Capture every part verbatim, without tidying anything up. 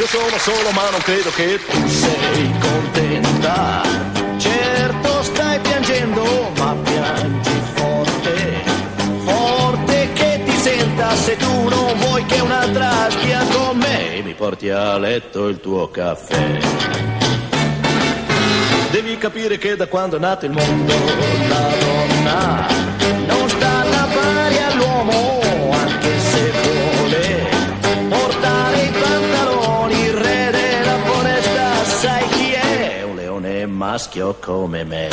Io sono solo ma non credo che tu sei contenta. Certo stai piangendo ma piangi forte, forte che ti senta. Se tu non vuoi che un'altra stia con me, mi porti a letto il tuo caffè. Devi capire che da quando è nato il mondo la donna non sta alla pari all'uomo, anche se vuole portare i pantaloni. Il re della foresta sai chi è? Un leone maschio come me.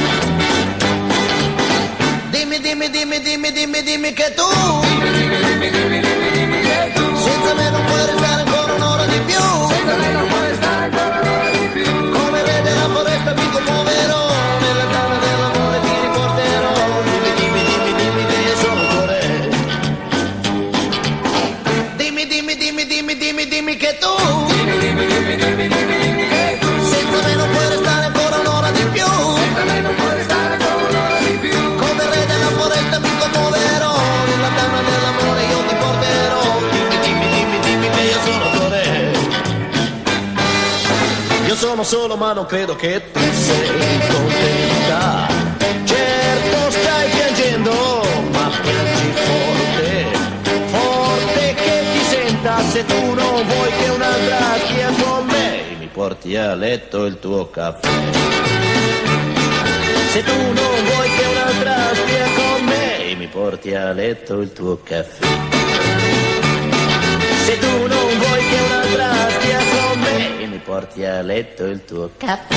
Dimmi, dimmi, dimmi, dimmi, dimmi, dimmi che tu dimmi, dimmi, dimmi, dimmi, dimmi, dimmi che tu senza me non puoi restare ancora un'ora di più. Senza me non puoi restare ancora un'ora di più. Come il re della foresta mi commuoverò, nella tana dell'amore ti riporterò. Dimmi, dimmi, dimmi, dimmi che io sono tuo re. Dimmi, dimmi, dimmi, dimmi, dimmi, dimmi che tu dimmi, dimmi, dimmi, dimmi, dimmi, dimmi che tu senza me non puoi restare ancora un'ora di più. Senza me non puoi restare ancora un'ora di più. Come il re della foresta mi commuoverò, nella tana dell'amore io ti porterò. Dimmi, dimmi, dimmi, dimmi che io sono tuo re. Io sono solo ma non credo che tu sei contenta. Certo stai piangendo ma piangi forte, forte che ti senta. Se tu non vuoi che un'altra stia con me, mi porti a letto il tuo caffè. Se tu non vuoi che un'altra stia con me, mi porti a letto il tuo caffè. Se tu non vuoi che un'altra stia con me, mi porti a letto il tuo caffè.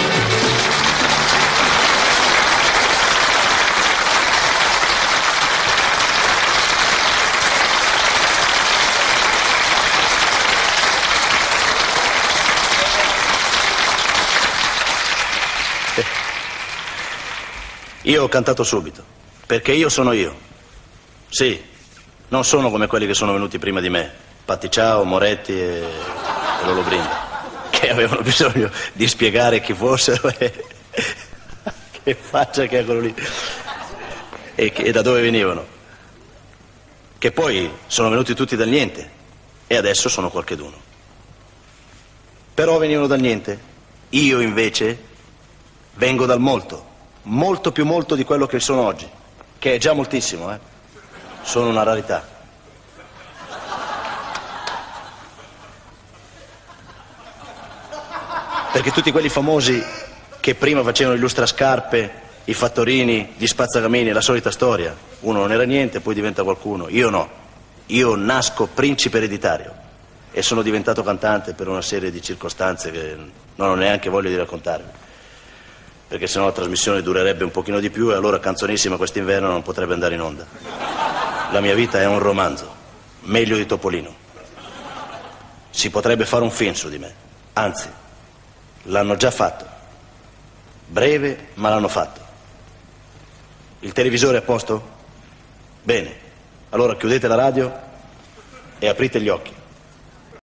Io ho cantato subito, perché io sono io. Sì, non sono come quelli che sono venuti prima di me, Patticciao, Moretti e, e Lollobrigida, che avevano bisogno di spiegare chi fossero e che faccia che è quello lì e, che, e da dove venivano. Che poi sono venuti tutti dal niente e adesso sono qualcheduno. Però venivano dal niente. Io invece vengo dal molto. Molto più molto di quello che sono oggi, che è già moltissimo, eh. Sono una rarità. Perché tutti quelli famosi che prima facevano i lustrascarpe, i fattorini, gli spazzacamini, la solita storia. Uno non era niente, poi diventa qualcuno. Io no. Io nasco principe ereditario e sono diventato cantante per una serie di circostanze che non ho neanche voglia di raccontarvi, perché sennò la trasmissione durerebbe un pochino di più e allora Canzonissima quest'inverno non potrebbe andare in onda. La mia vita è un romanzo, meglio di Topolino. Si potrebbe fare un film su di me, anzi, l'hanno già fatto. Breve, ma l'hanno fatto. Il televisore è a posto? Bene, allora chiudete la radio e aprite gli occhi.